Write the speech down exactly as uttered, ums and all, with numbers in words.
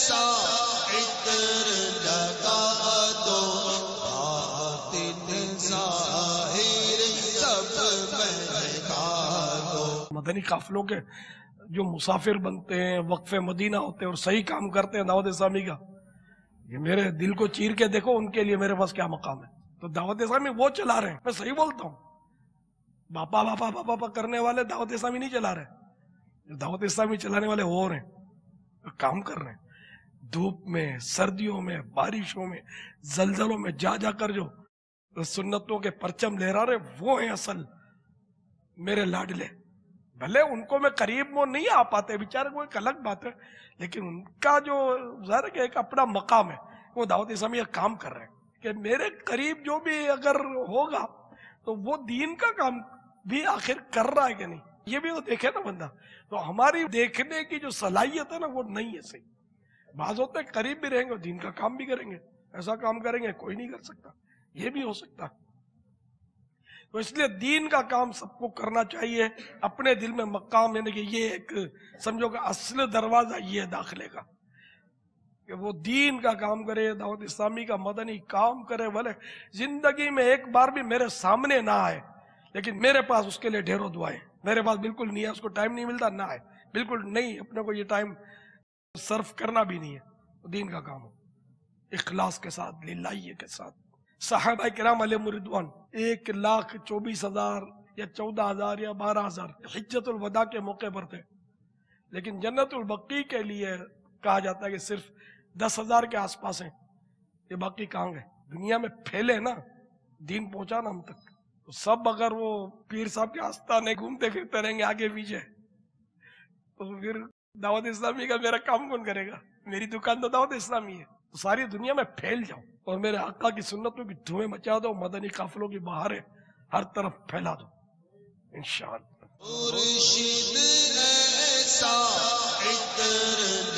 ایسا عطر لگا دو باطن ظاہر سب مہکا دو. مدنی قافلوں کے جو مسافر بنتے ہیں، وقف مدینہ ہوتے ہیں اور صحیح کام کرتے ہیں دعوت اسلامی کا، یہ میرے دل کو چیر کے دیکھو ان کے لیے میرے پاس کیا مقام ہے. تو دعوت اسلامی وہ چلا رہے ہیں، میں صحیح بولتا ہوں. باپا باپا باپا باپا کرنے والے دعوت اسلامی نہیں چلا رہے. دعوت اسلامی چلانے والے وہ ہیں، کام کر رہے ہیں دھوپ میں، سردیوں میں، بارشوں میں، زلزلوں میں جا جا کر جو سنتوں کے پرچم لہرا رہے، وہ ہیں اصل میرے لاڈلے. بھلے ان کو میں قریب وہ نہیں آ پاتے بیچارے، وہ ایک الگ بات ہے، لیکن ان کا جو ظاہر کہ ایک اپنا مقام ہے، وہ دعوت اسلامی کام کر رہے ہیں کہ میرے قریب جو بھی اگر ہوگا تو وہ دین کا کام بھی آخر کر رہا ہے کہ نہیں، یہ بھی تو دیکھے نا بندہ. تو ہماری دیکھنے کی جو صلاحیت ہے نا وہ نہیں ہے صحیح. بعض ہوتے ہیں قریب بھی رہیں گے دین کا کام بھی کریں گے، ایسا کام کریں گے کوئی نہیں کر سکتا، یہ بھی ہو سکتا. تو اس لیے دین کا کام سب کو کرنا چاہیے. اپنے دل میں مقام، یعنی کہ یہ ایک سمجھو کہ اصل دروازہ یہ ہے داخلے کا، کہ وہ دین کا کام کرے، دعوت اسلامی کا مدنی کام کرے. بھلے زندگی میں ایک بار بھی میرے سامنے نہ آئے، لیکن میرے پاس اس کے لیے ڈھیروں دعائیں. میرے پاس بالکل نہیں ہے، اس کو ٹائم نہیں ملتا، نہ آئے، بالکل نہیں، اپنے کو یہ ٹائم صرف کرنا بھی نہیں ہے. دین کا کام ہو اخلاص کے ساتھ، للہیت کے ساتھ. صحابہ کرام علیہم رضوان ایک لاکھ چوبیس ہزار یا چودہ ہزار یا بارہ ہزار حجت الوداع کے موقع پر تھے، لیکن جنت البقیع کے لیے کہا جاتا ہے کہ صرف دس ہزار کے آس پاس ہیں. یہ باقی کہاں گئے؟ دنیا میں پھیلے نا، دین پہنچا نا ہم تک. تو سب اگر وہ پیر صاحب کے آستانے گھومتے پھرتے رہیں گے آگے پیچھے، تو پھر دعوت اسلامی کا میرا کام کون کرے گا؟ میری دکان تو دعوت اسلامی ہے. تو ساری دنیا میں پھیل جاؤ اور میرے آقا کی سنتوں کی دھوئیں مچا دو، مدنی قافلوں کی بہاریں ہر طرف پھیلا دو انشاءاللہ. مرشد ایسا عطر